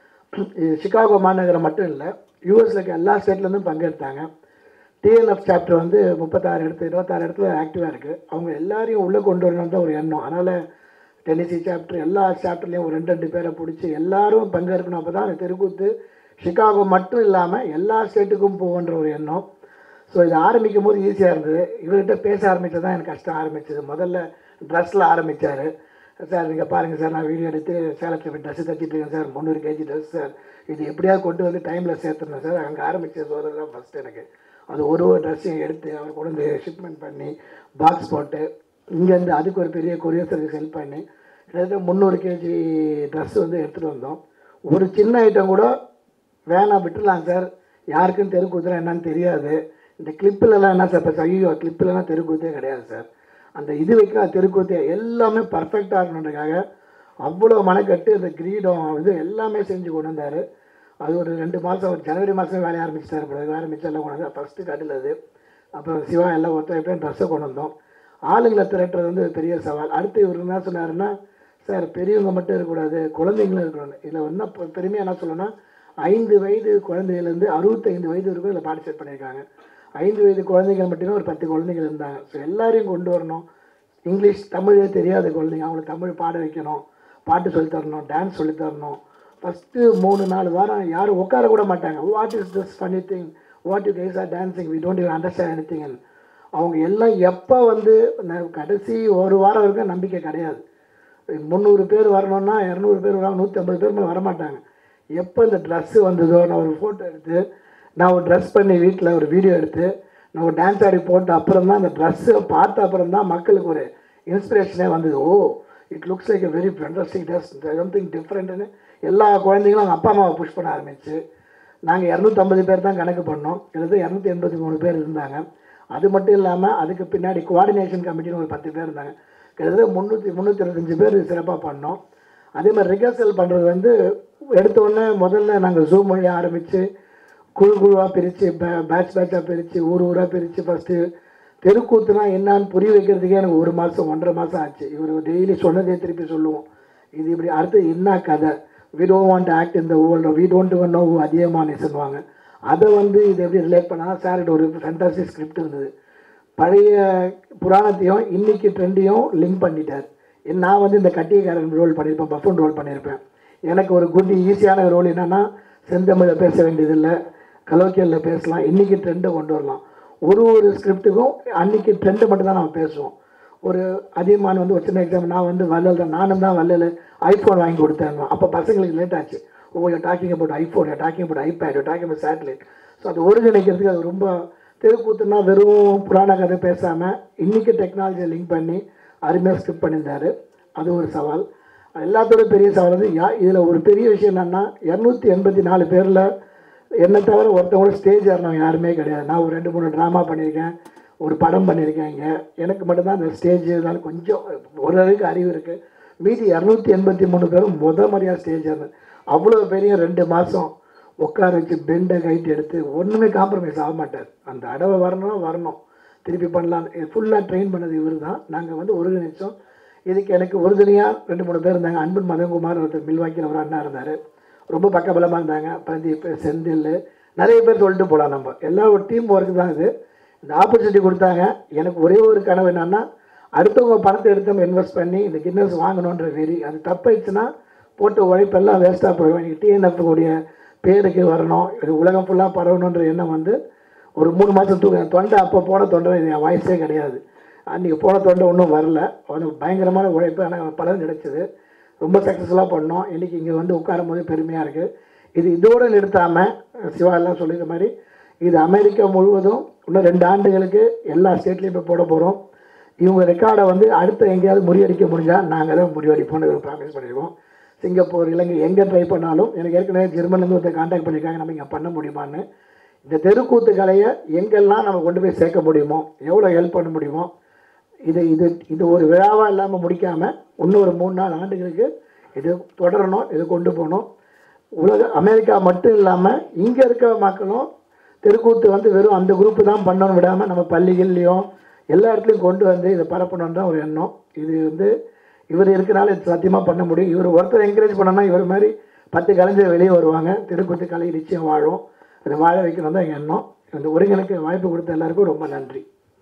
சிகாகோ மாநகரம் மட்டும் இல்லை, யூஎஸில் இருக்க எல்லா ஸ்டேட்லேருந்தும் பங்கெடுத்தாங்க. டிஎன்எஃப் சாப்டர் வந்து முப்பத்தாறு இடத்துல இருபத்தாறு இடத்துல ஆக்டிவாக இருக்குது. அவங்க எல்லாரையும் உள்ளே கொண்டு வரணும் தான் ஒரு எண்ணம். அதனால் டென்னிசி சாப்டர் எல்லா சாப்டர்லேயும் ஒரு ரெண்டு ரெண்டு பேரை பிடிச்சி எல்லாரும் பங்கேற்கணும். அப்போ தான் தெருக்கூத்து சிகாகோ மட்டும் இல்லாமல் எல்லா ஸ்டேட்டுக்கும் போகன்ற ஒரு எண்ணம். ஸோ இது ஆரம்பிக்கும் போது ஈஸியாக இருந்தது. இவர்கிட்ட பேச ஆரம்பித்தது தான் எனக்கு கஷ்டம் ஆரம்பிச்சது. முதல்ல ட்ரெஸ்ஸில் ஆரம்பித்தார். சார் நீங்கள் பாருங்கள் சார், நான் வீடியோ எடுத்து சேலத்தில் போய் ட்ரெஸ்ஸு தைச்சிட்டு இருக்கேன் சார், முந்நூறு கேஜி ட்ரெஸ் சார், இது எப்படியாவது கொண்டு வந்து டைமில் சேர்த்துருந்தேன் சார். அங்கே ஆரம்பித்த சோதனை தான் ஃபஸ்ட்டு எனக்கு. அது ஒரு ஒரு ட்ரெஸ்ஸையும் எடுத்து அவர் கொண்டு வந்து ஷிப்மெண்ட் பண்ணி பாக்ஸ் போட்டு இங்கேருந்து அதுக்கு ஒரு பெரிய கொரியர் சர்வீஸ் ஹெல்ப் பண்ணி கிட்டத்தட்ட முந்நூறு கேஜி ட்ரெஸ் வந்து எடுத்துகிட்டு வந்தோம். ஒரு சின்ன ஐட்டம் கூட வேணாம் விட்டுடலாம் சார், யாருக்குன்னு தெருக்கூத்துலாம் என்னன்னு தெரியாது, இந்த கிளிப்பிலலாம் என்ன சார், இப்போ ஐயோ கிளிப்பிலலாம் தெருக்கூத்தே கிடையாது சார், அந்த இது வைக்கிற தெருக்கூத்தே எல்லாமே பர்ஃபெக்டாக இருக்கணுன்றதுக்காக அவ்வளோ மனக்கட்டு அந்த கிரீடம் இது எல்லாமே செஞ்சு கொண்டு வந்தார். அது ஒரு ரெண்டு மாதம் ஒரு ஜனவரி மாதம் வேலையை ஆரம்பிச்சிட்டார். பிறகு வேலை மிச்சம் எல்லாம் கொண்டு வந்து ஃபஸ்ட்டு கட்டில் அது. அப்புறம் சிவா எல்லாம் ஒருத்தர் ட்ரெஸ்ஸை கொண்டு வந்தோம். ஆளுங்களை திரட்டுறது வந்து பெரிய சவால். அடுத்து இவர் என்ன சொன்னாருன்னா, சார் பெரியவங்க மட்டும் இருக்கக்கூடாது, குழந்தைங்களும் இருக்கணும். இதில் என்ன பெருமையாக என்ன சொல்லணும்னா, ஐந்து வயது குழந்தைகள்லேருந்து அறுபத்தைந்து வயது வரைக்கும் இதில் பார்ட்டிசிபேட் பண்ணியிருக்காங்க. ஐந்து வயது குழந்தைகள் மட்டுமே ஒரு பத்து குழந்தைகள் இருந்தாங்க. ஸோ எல்லாரையும் கொண்டு வரணும். இங்கிலீஷ் தமிழே தெரியாத குழந்தைங்க அவங்களுக்கு தமிழ் பாட வைக்கணும், பாட்டு சொல்லித்தரணும், டான்ஸ் சொல்லித்தரணும். ஃபஸ்ட்டு மூணு நாலு வாரம் யாரும் உட்கார கூட மாட்டாங்க. What is this funny thing, what you guys are dancing, we don't you understand anything. அவங்க எல்லாம் எப்போ வந்து கடைசி ஒரு வாரம் வரைக்கும் நம்பிக்கை கிடையாது. முந்நூறு பேர் வரணுன்னா இரநூறு பேர் வராங்க, நூற்றி ஐம்பது பேர் மேலே வரமாட்டாங்க. எப்போ இந்த ட்ரெஸ்ஸு வந்ததோ நான் ஒரு ஃபோட்டோ எடுத்து நான் ஒரு ட்ரெஸ் பண்ணி வீட்டில் ஒரு வீடியோ எடுத்து நான் ஒரு டான்ஸ் ஆடி போட்ட அப்புறம் தான் அந்த ட்ரெஸ்ஸை பார்த்த அப்புறம் தான் மக்களுக்கு ஒரு இன்ஸ்பிரேஷனே வந்தது. Oh it looks like a very fantastic dress, something டிஃப்ரெண்ட்டுன்னு எல்லா குழந்தைங்களும் அவங்க அப்பா அம்மாவை புஷ் பண்ண ஆரம்பிச்சு நாங்கள் இரநூத்தம்பது பேர் தான் கணக்கு பண்ணோம். கிட்டத்தட்ட இரநூத்தி எண்பத்தி மூணு பேர் இருந்தாங்க. அது மட்டும் இல்லாமல் அதுக்கு பின்னாடி கோஆர்டினேஷன் கமிட்டின்னு ஒரு பத்து பேர் இருந்தாங்க. கிட்டத்தட்ட முந்நூற்றி முந்நூற்றி இருபத்தஞ்சி பேர் சிறப்பாக பண்ணோம். அதே மாதிரி ரிஹர்சல் பண்ணுறது வந்து எடுத்தோடனே முதல்ல நாங்கள் ஜூம் வழி ஆரம்பித்து குழு குழுவாக பிரித்து பே பேட்ச் பேட்சாக பிரித்து ஊர் ஊராக பிரித்து ஃபஸ்ட்டு தெருக்கூத்துனா என்னான்னு புரிய வைக்கிறதுக்கே எனக்கு ஒரு மாதம் ஒன்றரை மாதம் ஆச்சு. இவர் டெய்லி சொன்னதே திருப்பி சொல்லுவோம், இது இப்படி அடுத்து என்ன கதை, we don't want to act in the world, we don't know who அதிகமானேசன்வாங்க. அதை வந்து இது எப்படி ரிலேட் பண்ணால் சார்கிட்ட ஒரு ஃபேண்டாஸ்டிக் ஸ்கிரிப்ட் இருந்தது. பழைய புராணத்தையும் இன்றைக்கி ட்ரெண்டையும் லிங்க் பண்ணிட்டார். நான் வந்து இந்த கட்டியக்காரன் ரோல் பண்ணியிருப்பேன், பஃபன் ரோல் பண்ணியிருப்பேன். எனக்கு ஒரு குட் ஈஸியான ரோல் என்னென்னா செந்தமிழில் பேச வேண்டியதில்லை, கலோக்கியலில் பேசலாம், இன்றைக்கி ட்ரெண்டை கொண்டு வரலாம். ஒரு ஒரு ஸ்கிரிப்டுக்கும் அன்றைக்கி ட்ரெண்டை மட்டும்தான் நம்ம பேசுவோம். ஒரு அதிகமான வந்து ஒரு சின்ன எக்ஸாம்பிள், நான் வந்து வள்ளல் தான், நானும் தான் வள்ளல் ஐஃபோன் வாங்கி கொடுத்தேன். அப்போ பசங்களுக்கு லேட் ஆச்சு, oh you talking about iPhone, you talking about iPad, you talking about satellite. So அது ஒருங்கிணைக்கிறதுக்கு அது ரொம்ப தெருக்கூத்துனா வெறும் புராண கதை பேசாமல் இன்றைக்கி டெக்னாலஜியை லிங்க் பண்ணி அருமையாக ஸ்கிரிப்ட் பண்ணியிருந்தார். அது ஒரு சவால். எல்லாத்தோட பெரிய சவால் வந்து யா இதில் ஒரு பெரிய விஷயம் என்னென்னா இரநூத்தி எண்பத்தி நாலு பேரில் என்னை தவிர ஒருத்தவங்க ஸ்டேஜ் ஏறினவங்க யாருமே கிடையாது. நான் ஒரு ரெண்டு மூணு ட்ராமா பண்ணியிருக்கேன், ஒரு படம் பண்ணியிருக்கேன். இங்கே எனக்கு மட்டும்தான் இந்த ஸ்டேஜ் இருந்தாலும் கொஞ்சம் ஓரளவுக்கு அறிவு இருக்குது. மீதி இரநூத்தி எண்பத்தி மூணு பேரும் முத முறையாக ஸ்டேஜ் ஏறினது. அவ்வளோ பெரிய ரெண்டு மாதம் உட்கார வச்சு பெண்டை கைட்டு எடுத்து ஒன்றுமே காம்ப்ரமைஸ் ஆக மாட்டார். அந்த அடவை வரணும் வரணும் திருப்பி பண்ணலாம். ஃபுல்லாக ட்ரெயின் பண்ணது இவர் தான். நாங்கள் வந்து ஒருங்கிணைச்சோம். இதுக்கு எனக்கு உறுதுணையாக ரெண்டு மூணு பேர் இருந்தாங்க. அன்பன் மதன்குமார் ஒருத்தர் மில்வாக்கியில் ஒரு அண்ணா இருந்தார், ரொம்ப பக்கபலமாக இருந்தாங்க. பிரதீப், செந்தில், நிறைய பேர் சொல்லிட்டு போகலாம். நம்ம எல்லாம் ஒரு டீம் ஒர்க்கு தான். இது இந்த ஆப்பர்ச்சுனிட்டி கொடுத்தாங்க. எனக்கு ஒரே ஒரு கனவு என்னென்னா அடுத்தவங்க பணத்தை எடுத்தவங்க இன்வெஸ்ட் பண்ணி இந்த கின்னஸ் வாங்கணுன்ற வெறி. அது தப்பாயிடுச்சுன்னா போட்ட உழைப்பெல்லாம் வேஸ்ட்டாக போயிடும். இன்றைக்கி டிஎன்எஃப் உடைய பேருக்கு வரணும், இது உலகம் ஃபுல்லாக பரவணுன்ற எண்ணம் வந்து ஒரு மூணு மாதம் தூக்க தொண்டை அப்போ போன தொண்டை இது என் வாய்ஸே கிடையாது. அன்றைக்கி போன தொண்டை ஒன்றும் வரல. அவனுக்கு பயங்கரமான உழைப்பு, ஆனால் பலன் கிடைச்சிது. ரொம்ப சக்ஸஸ்ஃபுல்லாக பண்ணோம். இன்றைக்கி இங்கே வந்து உட்காரும் போது பெருமையாக இருக்குது. இது இதோடு நிறுத்தாமல் சிவா எல்லாம் சொல்லிக்கிற மாதிரி இது அமெரிக்கா முழுவதும் இன்னும் ரெண்டு ஆண்டுகளுக்கு எல்லா ஸ்டேட்லேயும் போய் போட போகிறோம். இவங்க ரெக்கார்டை வந்து அடுத்த எங்கேயாவது முறியடிக்க முடிஞ்சால் நாங்கள் தான் முறியடிப்போம்னு ஒரு ப்ராமிஸ் பண்ணியிருக்கோம். சிங்கப்பூர், இலங்கை எங்கே ட்ரை பண்ணாலும் எனக்கு ஏற்கனவே ஜெர்மன்லேருந்து ஒருத்தர் கான்டாக்ட் பண்ணியிருக்காங்க, நம்ம இங்கே பண்ண முடியுமான்னு. இந்த தெருக்கூத்து கலையை எங்கெல்லாம் நம்ம கொண்டு போய் சேர்க்க முடியுமோ, எவ்வளோ ஹெல்ப் பண்ண முடியுமோ, இது இது இது ஒரு விழாவாக இல்லாமல் முடிக்காமல் இன்னும் ஒரு மூணு நாலு ஆண்டுகளுக்கு இது தொடரணும், இது கொண்டு போகணும். உலக அமெரிக்கா மட்டும் இல்லாமல் இங்கே இருக்கிற மக்களும் தெருக்கூத்து வந்து வெறும் அந்த குரூப்பு தான் பண்ணணும்னு விடாமல் நம்ம பள்ளிகள்லேயும் எல்லா இடத்துலையும் கொண்டு வந்து இதை பரப்பணுன்னு தான் ஒரு எண்ணம். இது வந்து இவர் இருக்கிறனால இது சத்தியமாக பண்ண முடியும். இவர் ஒருத்தர் என்கரேஜ் பண்ணோன்னா இவர் மாதிரி பத்து கலைஞர் வெளியே வருவாங்க. தெருக்கூத்து கலை நிச்சயம் வாழும். அதை வாழ வைக்கணும் தான் எங்கள் எண்ணம். இந்த ஒருங்கிணைக்கு வாய்ப்பு கொடுத்த எல்லாருக்கும் ரொம்ப நன்றி.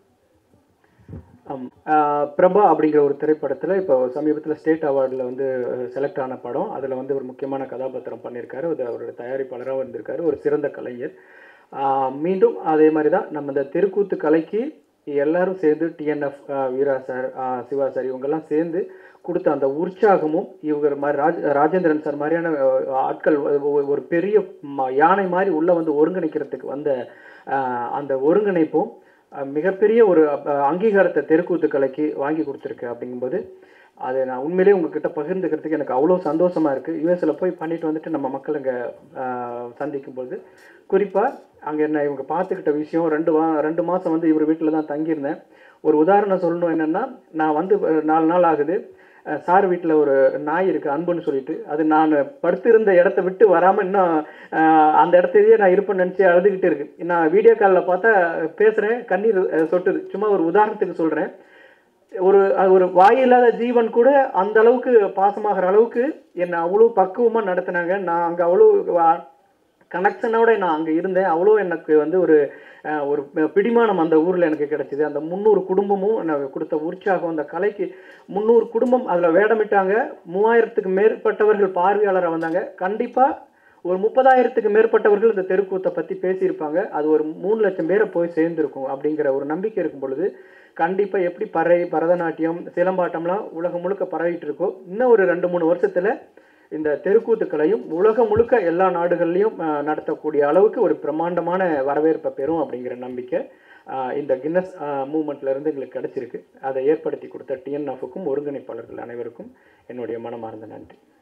பிரபா அப்படிங்கிற ஒரு திரைப்படத்தில் இப்போ சமீபத்தில் ஸ்டேட் அவார்டில் வந்து செலக்ட் ஆன படம். அதில் வந்து ஒரு முக்கியமான கதாபாத்திரம் பண்ணியிருக்காரு. அது அவரோட தயாரிப்பாளராக வந்திருக்காரு, ஒரு சிறந்த கலைஞர். மீண்டும் அதே மாதிரி தான் நம்ம இந்த தெருக்கூத்து கலைக்கு எல்லாரும் சேர்ந்து TNF, Veera sir, Siva sir இவங்கெல்லாம் சேர்ந்து கொடுத்த அந்த உற்சாகமும், இவங்க மாதிரி ராஜ் ராஜேந்திரன் சார் மாதிரியான ஆட்கள் ஒரு பெரிய யானை மாதிரி உள்ளே வந்து ஒருங்கிணைக்கிறதுக்கு வந்த அந்த ஒருங்கிணைப்பும் மிகப்பெரிய ஒரு அங்கீகாரத்தை தெருக்கூத்து கலைக்கு வாங்கி கொடுத்துருக்கு. அப்படிங்கும்போது அதை நான் உண்மையிலேயே உங்ககிட்ட பகிர்ந்துக்கிறதுக்கு எனக்கு அவ்வளோ சந்தோஷமாக இருக்குது. யூஎஸில் போய் பண்ணிட்டு வந்துட்டு நம்ம மக்கள் இங்கே சந்திக்கும்போது குறிப்பாக அங்கே என்ன இவங்க பார்த்துக்கிட்ட விஷயம், ரெண்டு வா ரெண்டு மாதம் வந்து இவர் வீட்டில் தான் தங்கியிருந்தேன். ஒரு உதாரணம் சொல்லணும் என்னென்னா, நான் வந்து நாலு நாள் ஆகுது, சார் வீட்டில் ஒரு நாய் இருக்குது அன்புன்னு சொல்லிட்டு, அது நான் படுத்திருந்த இடத்த விட்டு வராமல் இன்னும் அந்த இடத்துலையே நான் இருப்பேன்னு நினச்சி அழுதுகிட்டு இருக்கு. நான் வீடியோ காலில் பார்த்தா பேசுகிறேன், கண்ணீர் சொட்டுது. சும்மா ஒரு உதாரணத்துக்கு சொல்கிறேன். ஒரு ஒரு வாயில்லாத ஜீவன் கூட அந்த அளவுக்கு பாசமாகிற அளவுக்கு என்னை அவ்வளோ பக்குவமாக நடத்தினாங்க. நான் அங்கே அவ்வளோ கனெக்ஷனோட நான் அங்கே இருந்தேன். அவ்வளோ எனக்கு வந்து ஒரு ஒரு பிடிமானம் அந்த ஊரில் எனக்கு கிடைச்சிது. அந்த முந்நூறு குடும்பமும் எனக்கு கொடுத்த உற்சாகம், அந்த கலைக்கு முந்நூறு குடும்பம் அதில் வேடமிட்டாங்க. மூவாயிரத்துக்கு மேற்பட்டவர்கள் பார்வையாளராக வந்தாங்க. கண்டிப்பாக ஒரு முப்பதாயிரத்துக்கு மேற்பட்டவர்கள் இந்த தெருக்கூத்தை பற்றி பேசியிருப்பாங்க. அது ஒரு மூணு லட்சம் பேரை போய் சேர்ந்துருக்கும் அப்படிங்கிற ஒரு நம்பிக்கை இருக்கும் பொழுது கண்டிப்பாக எப்படி பறை, பரதநாட்டியம், சிலம்பாட்டம்லாம் உலகம் முழுக்க பரவிட்டு இருக்கோ, இன்னும் ஒரு ரெண்டு மூணு வருஷத்தில் இந்த தெருக்கூத்து கலையும் உலகம் முழுக்க எல்லா நாடுகள்லையும் நடத்தக்கூடிய அளவுக்கு ஒரு பிரம்மாண்டமான வரவேற்பை பெறும் அப்படிங்கிற நம்பிக்கை இந்த கின்னஸ் மூவ்மெண்ட்லேருந்து எங்களுக்கு கிடச்சிருக்கு. அதை ஏற்படுத்தி கொடுத்த டிஎன்எஃப்க்கும் ஒருங்கிணைப்பாளர்கள் அனைவருக்கும் என்னுடைய மனமார்ந்த நன்றி.